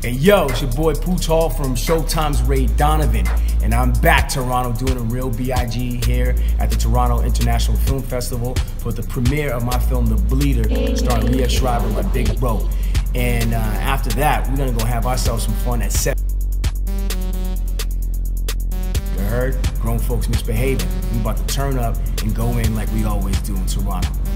Hey yo, it's your boy Pooch from Showtime's Ray Donovan, and I'm back Toronto doing a real BIG here at the Toronto International Film Festival for the premiere of my film The Bleeder, starring Leah Schreiber, my big bro. And after that, we're gonna go have ourselves some fun at 7. You heard? Grown folks misbehaving. We about to turn up and go in like we always do in Toronto.